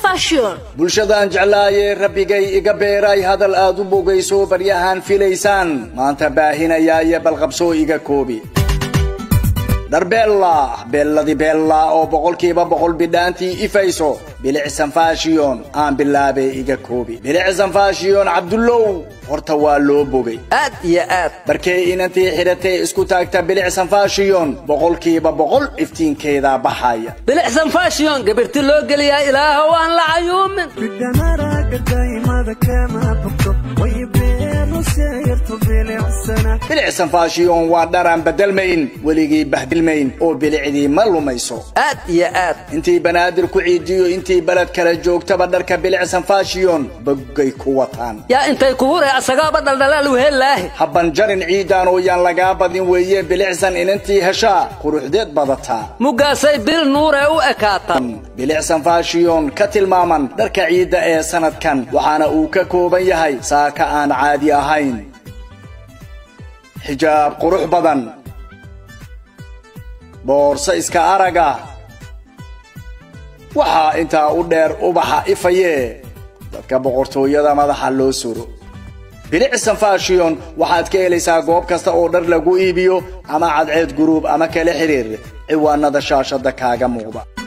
fashion bulshadan jeclaaye rabbigay iga beeray hadal aad u bogayso baryahan filaysan maanta baahinaya balqabso iga koobi darbella belladi bella oo boqolkiiba boqol bidhaanti ifayso bilicsan fashion aan bilaabe iga koobi bilicsan fashion Abdullah horta waa loo bogay aad iyo aad barkay inantii xiratay isku taagta bilicsan fashion boqolkiiba boqol iftiinkeeda baxaya bilicsan fashion gabirti loo galiyaa ilaaha waan la cayuumin bidamara qadaymada kama baqto way beero seeyirtu bilicsana bilicsan fashion waa dharan bedelmayn waligii bahdilmayn oo bilicdii ma lumayso aad iyo aad intii banaadir ku ciidiyo intii balad kala joogtaba dharka bilicsan fashion bogay ku wataan yaa intay ku hore asagaaba daldalaal u helaahi habban jarin ciidan oo yaan laga badin weeye bilicsan inantii hesha quruxdeed badata mugaasay bil nuure u ekaatan bilicsan fashion ka tilmaaman dharka ciida ee sanadkan waxaana uu ka kooban yahay saaka aan caadi ahayn xijaab qurux badan boorsa iska araga waxa inta u dheer ubaxa ifaye dadka boqortooyada madaxa loo suro bilicsan fashion waxaad ka helaysaa goob kasta oo dhar lagu iibiyo ama cadceed group ama kala xiriir ciwaanada shaashada kaaga muuqda